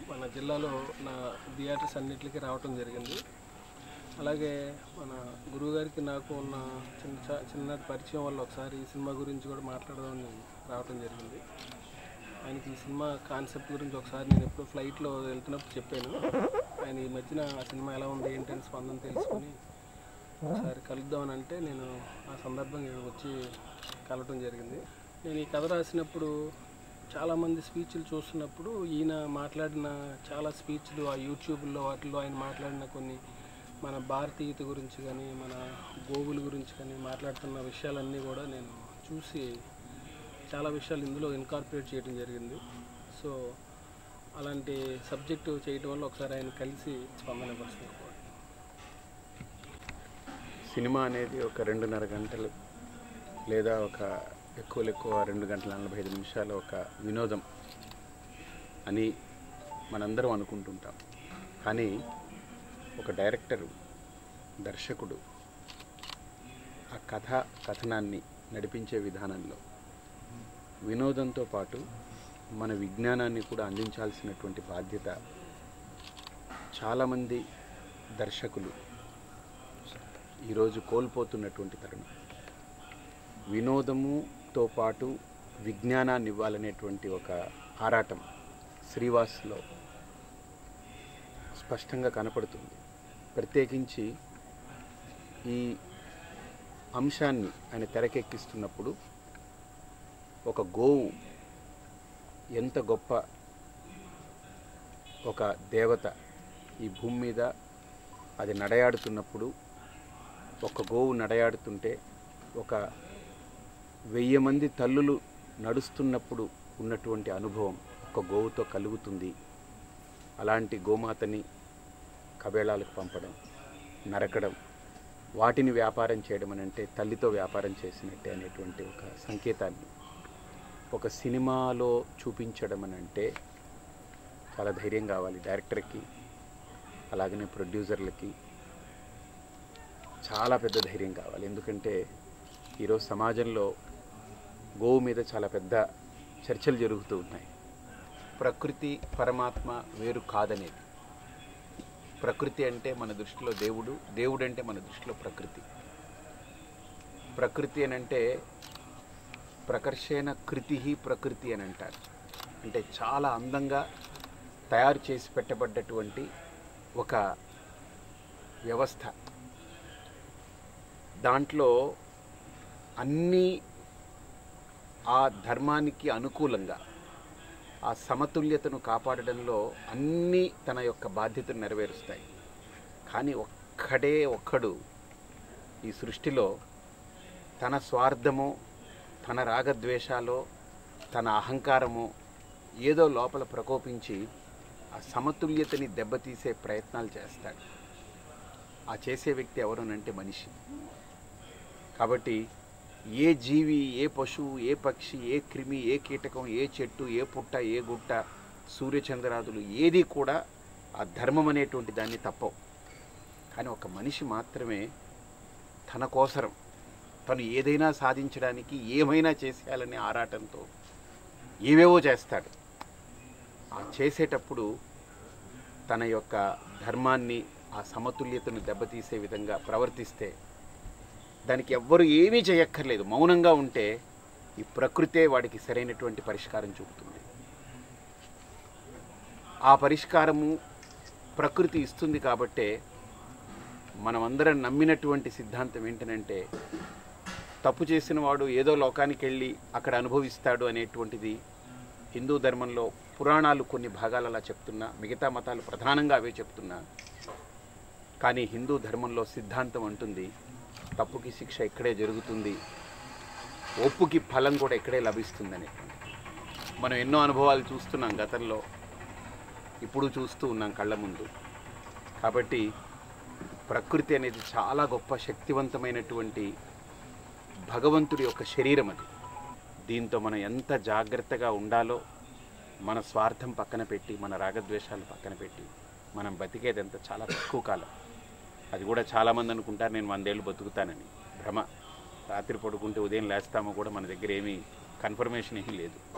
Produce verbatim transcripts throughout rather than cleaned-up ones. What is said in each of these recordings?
మన జిల్లాలో నా థియేటర్స్ అన్నిటికీ రావటం జరిగింది. అలాగే మన గురువుగారికి నాకు ఉన్న చిన్న చిన్నటి పరిచయం వల్ల ఒకసారి ఈ సినిమా గురించి కూడా మాట్లాడదామని రావటం జరిగింది. ఆయనకి ఈ సినిమా కాన్సెప్ట్ గురించి ఒకసారి నేను ఎప్పుడు ఫ్లైట్లో వెళ్తున్నప్పుడు చెప్పాను. ఆయన ఈ మధ్యన ఆ సినిమా ఎలా ఉంది ఏంటని స్పందన తెలుసుకొని ఒకసారి కలుద్దామని అంటే నేను ఆ సందర్భంగా వచ్చి కలవటం జరిగింది. నేను ఈ కథ రాసినప్పుడు చాలామంది స్పీచ్లు చూస్తున్నప్పుడు ఈయన మాట్లాడిన చాలా స్పీచ్లు ఆ యూట్యూబ్లో వాటిల్లో ఆయన మాట్లాడిన కొన్ని మన భారతీయత గురించి కానీ మన గోవుల గురించి కానీ మాట్లాడుతున్న విషయాలన్నీ కూడా నేను చూసి చాలా విషయాలు ఇందులో ఇన్కార్పొరేట్ చేయడం జరిగింది. సో అలాంటి సబ్జెక్టు చేయడం వల్ల ఒకసారి ఆయన కలిసి స్పందన పరుస్తున్నారు. సినిమా అనేది ఒక రెండున్నర గంటలు లేదా ఒక ఎక్కువ ఎక్కువ రెండు గంటల నలభై ఐదు నిమిషాల ఒక వినోదం అని మనందరం అనుకుంటుంటాం. కానీ ఒక డైరెక్టరు, దర్శకుడు ఆ కథ కథనాన్ని నడిపించే విధానంలో వినోదంతో పాటు మన విజ్ఞానాన్ని కూడా అందించాల్సినటువంటి బాధ్యత చాలామంది దర్శకులు ఈరోజు కోల్పోతున్నటువంటి తరుణం. వినోదముతో పాటు విజ్ఞానాన్ని ఇవ్వాలనేటువంటి ఒక ఆరాటం శ్రీవాస్లో స్పష్టంగా కనపడుతుంది. ప్రత్యేకించి ఈ అంశాన్ని ఆయన తెరకెక్కిస్తున్నప్పుడు ఒక గోవు ఎంత గొప్ప ఒక దేవత ఈ భూమి మీద అది నడయాడుతున్నప్పుడు, ఒక గోవు నడయాడుతుంటే ఒక వెయ్యి మంది తల్లులు నడుస్తున్నప్పుడు ఉన్నటువంటి అనుభవం ఒక గోవుతో కలుగుతుంది. అలాంటి గోమాతని కబేళాలకు పంపడం, నరకడం, వాటిని వ్యాపారం చేయడం అని అంటే తల్లితో వ్యాపారం చేసినట్టే అనేటువంటి ఒక సంకేతాన్ని ఒక సినిమాలో చూపించడం అని అంటే చాలా ధైర్యం కావాలి డైరెక్టర్కి, అలాగనే ప్రొడ్యూసర్లకి చాలా పెద్ద ధైర్యం కావాలి. ఎందుకంటే ఈరోజు సమాజంలో గోవు మీద చాలా పెద్ద చర్చలు జరుగుతూ ఉన్నాయి. ప్రకృతి పరమాత్మ వేరు కాదనేది. ప్రకృతి అంటే మన దృష్టిలో దేవుడు, దేవుడు అంటే మన దృష్టిలో ప్రకృతి. ప్రకృతి అని అంటే ప్రకర్షణ కృతి ప్రకృతి అని అంటారు. అంటే చాలా అందంగా తయారు చేసి పెట్టబడ్డటువంటి ఒక వ్యవస్థ. దాంట్లో అన్నీ ఆ ధర్మానికి అనుకూలంగా ఆ సమతుల్యతను కాపాడడంలో అన్నీ తన యొక్క బాధ్యతను నెరవేరుస్తాయి. కానీ ఒక్కడే ఒక్కడు ఈ సృష్టిలో తన స్వార్థమో, తన రాగద్వేషాలో, తన అహంకారమో ఏదో లోపల ప్రకోపించి ఆ సమతుల్యతని దెబ్బతీసే ప్రయత్నాలు చేస్తాడు. ఆ చేసే వ్యక్తి ఎవరనంటే మనిషి. కాబట్టి ఏ జీవి, ఏ పశువు, ఏ పక్షి, ఏ క్రిమి, ఏ కీటకం, ఏ చెట్టు, ఏ పుట్ట, ఏ గుట్ట, సూర్యచంద్రాదులు ఏది కూడా ఆ ధర్మం అనేటువంటి దాన్ని తప్పవు. కానీ ఒక మనిషి మాత్రమే తన కోసరం తను ఏదైనా సాధించడానికి ఏమైనా చేసేయాలనే ఆరాటంతో ఏవేవో చేస్తాడు. ఆ చేసేటప్పుడు తన యొక్క ధర్మాన్ని, ఆ సమతుల్యతను దెబ్బతీసే విధంగా ప్రవర్తిస్తే దానికి ఎవ్వరు ఏమీ చేయక్కర్లేదు, మౌనంగా ఉంటే ఈ ప్రకృతే వాడికి సరైనటువంటి పరిష్కారం చూపుతుంది. ఆ పరిష్కారము ప్రకృతి ఇస్తుంది. కాబట్టే మనమందరం నమ్మినటువంటి సిద్ధాంతం ఏంటనంటే తప్పు చేసిన వాడు ఏదో లోకానికి వెళ్ళి అక్కడ అనుభవిస్తాడు అనేటువంటిది హిందూ ధర్మంలో పురాణాలు కొన్ని భాగాలు అలా చెప్తున్నా, మిగతా మతాలు ప్రధానంగా అవే చెప్తున్నా. కానీ హిందూ ధర్మంలో సిద్ధాంతం అంటుంది తప్పుకి శిక్ష ఇక్కడే జరుగుతుంది, ఒప్పుకి ఫలం కూడా ఇక్కడే లభిస్తుందని. మనం ఎన్నో అనుభవాలు చూస్తున్నాం గతంలో, ఇప్పుడు చూస్తూ ఉన్నాం కళ్ళ ముందు. కాబట్టి ప్రకృతి అనేది చాలా గొప్ప శక్తివంతమైనటువంటి భగవంతుడి యొక్క శరీరం అది. దీంతో మనం ఎంత జాగ్రత్తగా ఉండాలో, మన స్వార్థం పక్కన పెట్టి, మన రాగద్వేషాలు పక్కన పెట్టి మనం బతికేది ఎంత చాలా తక్కువ కాలం. అది కూడా చాలామంది అనుకుంటారు నేను వందేళ్ళు బతుకుతానని. భ్రమ. రాత్రి పడుకుంటే ఉదయం లేస్తామో కూడా మన దగ్గర ఏమీ కన్ఫర్మేషన్ ఏమీ లేదు.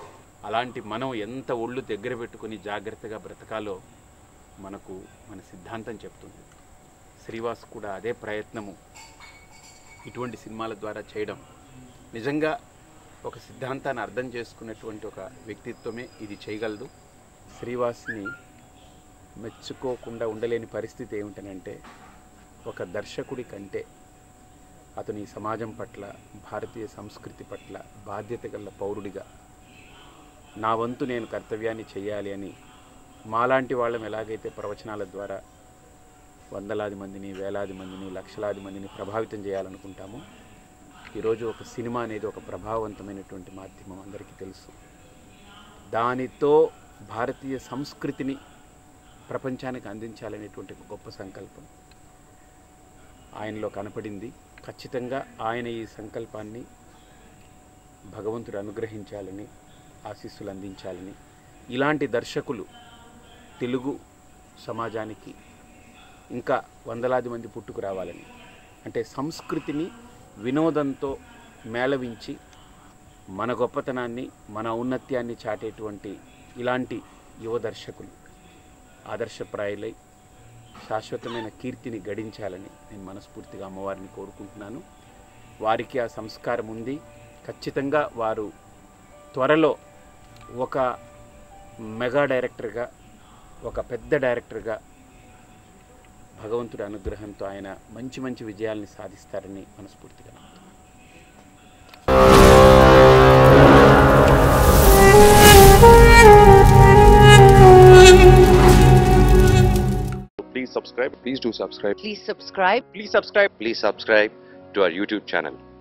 అలాంటి మనం ఎంత ఒళ్ళు దగ్గర పెట్టుకుని జాగ్రత్తగా బ్రతకాలో మనకు మన సిద్ధాంతం చెప్తుంది. శ్రీవాస్ కూడా అదే ప్రయత్నము ఇటువంటి సినిమాల ద్వారా చేయడం నిజంగా ఒక సిద్ధాంతాన్ని అర్థం చేసుకున్నటువంటి ఒక వ్యక్తిత్వమే ఇది చేయగలదు. శ్రీవాస్ని మెచ్చుకోకుండా ఉండలేని పరిస్థితి ఏమిటనంటే, ఒక దర్శకుడి కంటే అతని సమాజం పట్ల, భారతీయ సంస్కృతి పట్ల బాధ్యత గల పౌరుడిగా నా వంతు నేను కర్తవ్యాన్ని చేయాలి అని మాలాంటి వాళ్ళం ఎలాగైతే ప్రవచనాల ద్వారా వందలాది మందిని, వేలాది మందిని, లక్షలాది మందిని ప్రభావితం చేయాలనుకుంటామో, ఈరోజు ఒక సినిమా అనేది ఒక ప్రభావవంతమైనటువంటి మాధ్యమం అందరికీ తెలుసు. దానితో భారతీయ సంస్కృతిని ప్రపంచానికి అందించాలనేటువంటి ఒక గొప్ప సంకల్పం ఆయనలో కనపడింది. ఖచ్చితంగా ఆయన ఈ సంకల్పాన్ని భగవంతుడు అనుగ్రహించాలని, ఆశీస్సులు అందించాలని, ఇలాంటి దర్శకులు తెలుగు సమాజానికి ఇంకా వందలాది మంది పుట్టుకు రావాలని, అంటే సంస్కృతిని వినోదంతో మేళవించి మన గొప్పతనాన్ని, మన ఔన్నత్యాన్ని చాటేటువంటి ఇలాంటి యువ దర్శకులు ఆదర్శప్రాయులై శాశ్వతమైన కీర్తిని గడించాలని నేను మనస్ఫూర్తిగా అమ్మవారిని కోరుకుంటున్నాను. వారికి ఆ సంస్కారం ఉంది. ఖచ్చితంగా వారు త్వరలో ఒక మెగా డైరెక్టర్గా, ఒక పెద్ద డైరెక్టర్గా భగవంతుడి అనుగ్రహంతో ఆయన మంచి మంచి విజయాల్ని సాధిస్తారని మనస్ఫూర్తిగా నమ్ముతున్నాను. Please subscribe. Please do subscribe. Please subscribe. Please subscribe. Please subscribe to our YouTube channel.